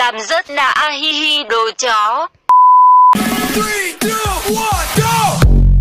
làm rất đã, hi hi đồ chó. 3, 2, 1, go!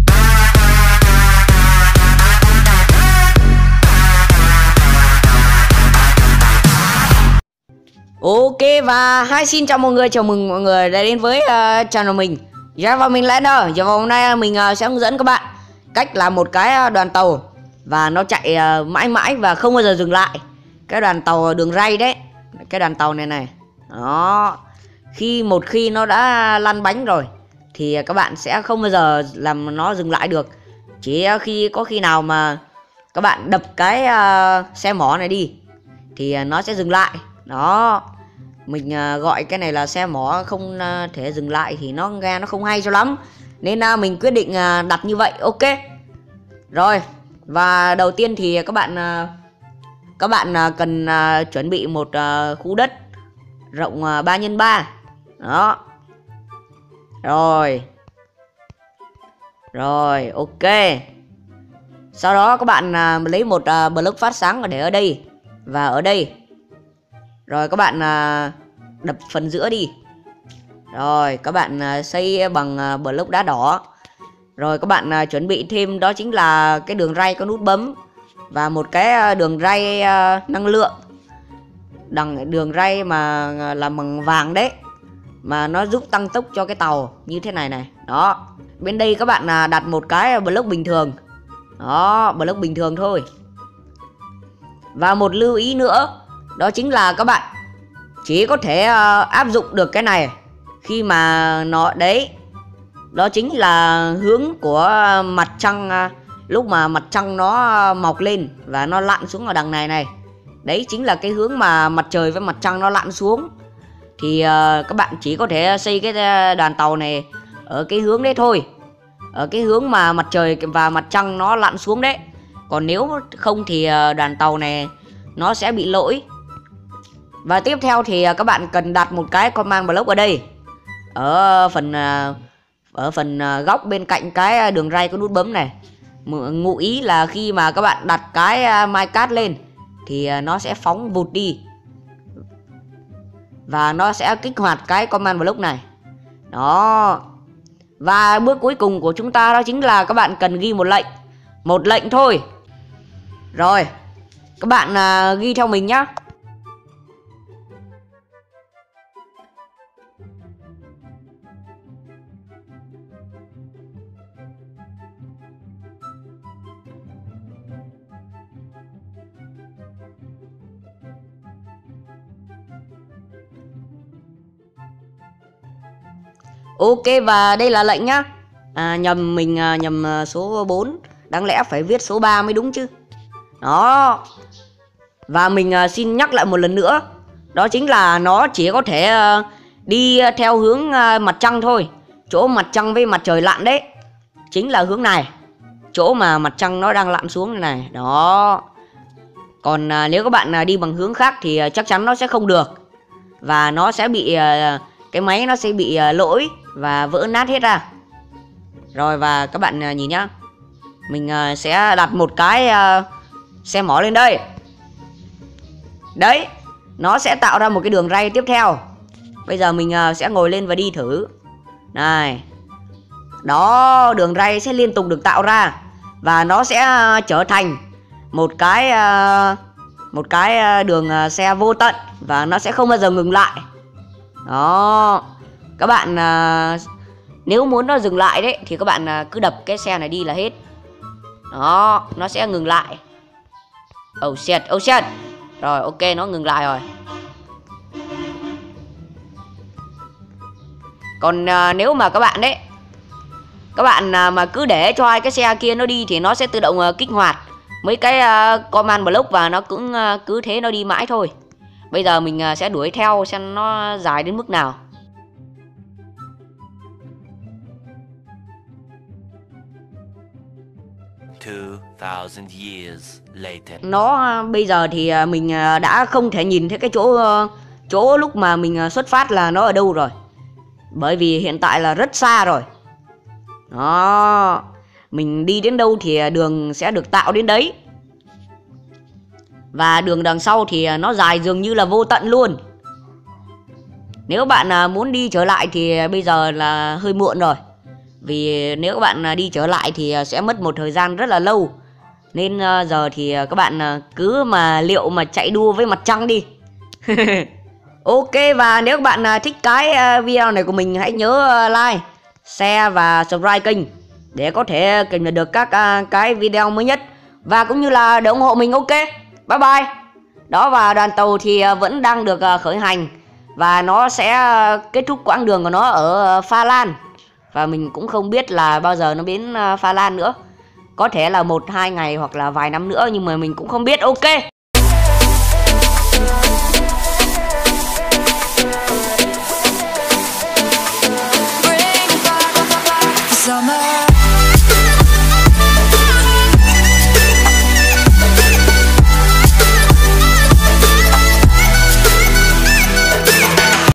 Ok và xin chào mọi người, chào mừng mọi người đã đến với channel mình. Và mình Lander. Và hôm nay mình sẽ hướng dẫn các bạn cách làm một cái đoàn tàu và nó chạy mãi mãi và không bao giờ dừng lại. Cái đoàn tàu đường ray đấy, cái đoàn tàu này này. Đó. Một khi nó đã lăn bánh rồi thì các bạn sẽ không bao giờ làm nó dừng lại được. Chỉ có khi nào mà các bạn đập cái xe mỏ này đi thì nó sẽ dừng lại. Đó. Mình gọi cái này là xe mỏ không thể dừng lại thì nó nghe nó không hay cho lắm, nên mình quyết định đặt như vậy. Ok rồi, và đầu tiên thì các bạn cần chuẩn bị một khu đất rộng 3x3. Đó. Rồi ok. Sau đó các bạn lấy một block phát sáng để ở đây và ở đây. Rồi các bạn đập phần giữa đi. Rồi các bạn xây bằng block đá đỏ. Rồi các bạn chuẩn bị thêm đó chính là cái đường ray có nút bấm và một cái đường ray năng lượng. Đường ray mà làm bằng vàng đấy, mà nó giúp tăng tốc cho cái tàu như thế này này. Đó. Bên đây các bạn đặt một cái block bình thường. Đó, block bình thường thôi. Và một lưu ý nữa, đó chính là các bạn chỉ có thể áp dụng được cái này khi mà nó đấy, đó chính là hướng của mặt trăng lúc mà mặt trăng nó mọc lên và nó lặn xuống ở đằng này này. Đấy chính là cái hướng mà mặt trời với mặt trăng nó lặn xuống. Thì các bạn chỉ có thể xây cái đoàn tàu này ở cái hướng đấy thôi, ở cái hướng mà mặt trời và mặt trăng nó lặn xuống đấy. Còn nếu không thì đoàn tàu này nó sẽ bị lỗi. Và tiếp theo thì các bạn cần đặt một cái command block ở đây, ở phần góc bên cạnh cái đường ray có nút bấm này. Ngụ ý là khi mà các bạn đặt cái minecart lên thì nó sẽ phóng vụt đi và nó sẽ kích hoạt cái command block này. Đó. Và bước cuối cùng của chúng ta đó chính là các bạn cần ghi một lệnh thôi. Rồi các bạn ghi theo mình nhá. Ok, và đây là lệnh nhá. Mình nhầm số 4, đáng lẽ phải viết số 3 mới đúng chứ. Đó. Và mình xin nhắc lại một lần nữa, đó chính là nó chỉ có thể đi theo hướng mặt trăng thôi. Chỗ mặt trăng với mặt trời lặn đấy chính là hướng này, chỗ mà mặt trăng nó đang lặn xuống này này. Đó. Còn nếu các bạn đi bằng hướng khác thì chắc chắn nó sẽ không được, và nó sẽ bị cái máy nó sẽ bị lỗi và vỡ nát hết ra. Rồi, và các bạn nhìn nhá, mình sẽ đặt một cái xe mỏ lên đây. Đấy, nó sẽ tạo ra một cái đường ray tiếp theo. Bây giờ mình sẽ ngồi lên và đi thử. Này. Đó, đường ray sẽ liên tục được tạo ra và nó sẽ trở thành một cái đường xe vô tận và nó sẽ không bao giờ ngừng lại. Đó. Các bạn nếu muốn nó dừng lại đấy thì các bạn cứ đập cái xe này đi là hết. Đó, nó sẽ ngừng lại. Oh shit. Rồi ok, nó ngừng lại rồi. Còn nếu mà các bạn đấy, các bạn mà cứ để cho hai cái xe kia nó đi thì nó sẽ tự động kích hoạt mấy cái command block và nó cũng cứ thế nó đi mãi thôi. Bây giờ mình sẽ đuổi theo xem nó dài đến mức nào. Years later. Nó bây giờ thì mình đã không thể nhìn thấy cái chỗ lúc mà mình xuất phát là nó ở đâu rồi, bởi vì hiện tại là rất xa rồi. Đó. Mình đi đến đâu thì đường sẽ được tạo đến đấy. Và đường đằng sau thì nó dài dường như là vô tận luôn. Nếu bạn muốn đi trở lại thì bây giờ là hơi muộn rồi. Vì nếu các bạn đi trở lại thì sẽ mất một thời gian rất là lâu. Nên giờ thì các bạn cứ mà liệu mà chạy đua với mặt trăng đi. Ok, và nếu các bạn thích cái video này của mình, hãy nhớ like, share và subscribe kênh để có thể cập nhật được các cái video mới nhất, và cũng như là để ủng hộ mình. Ok, bye bye. Đó, và đoàn tàu thì vẫn đang được khởi hành, và nó sẽ kết thúc quãng đường của nó ở Pha Lan. Và mình cũng không biết là bao giờ nó đến Pha Lan nữa. Có thể là 1-2 ngày hoặc là vài năm nữa, nhưng mà mình cũng không biết. Ok.